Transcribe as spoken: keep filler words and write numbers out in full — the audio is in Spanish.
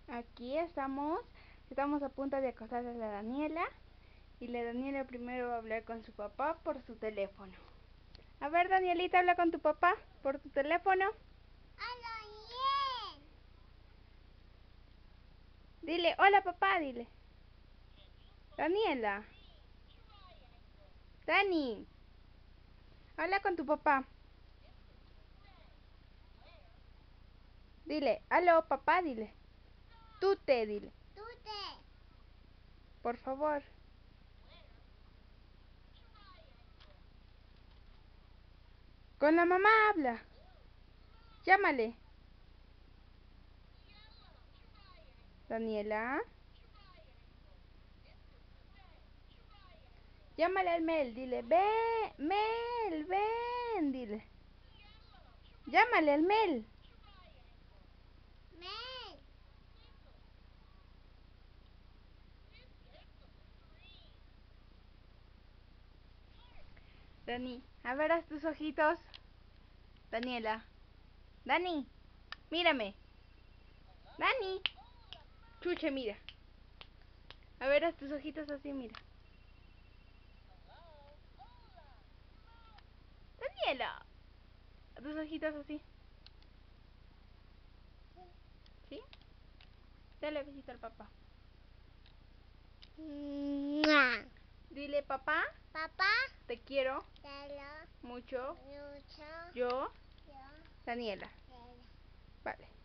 Aquí estamos, estamos a punto de acostar a la Daniela. Y la Daniela primero va a hablar con su papá por su teléfono. A ver, Danielita, habla con tu papá por tu teléfono. ¡Hola, bien! Dile, hola papá, dile. Daniela. Dani. Habla con tu papá. Dile, aló papá, dile. Tú te, dile. ¡Tute! Por favor. Con la mamá habla. Llámale. Daniela. Llámale al Mel, dile, ven, Mel, ven, dile. Llámale al Mel. ¡Mel! Dani, a ver, haz tus ojitos. Daniela. Dani, mírame. Dani. Chuche, mira. A ver, haz tus ojitos así, mira. Daniela. Haz tus ojitos así. ¿Sí? Dale besito al papá. ¡Mua! Dile, papá, Papá, te quiero te lo mucho. mucho. Yo, Yo Daniela. te lo Vale.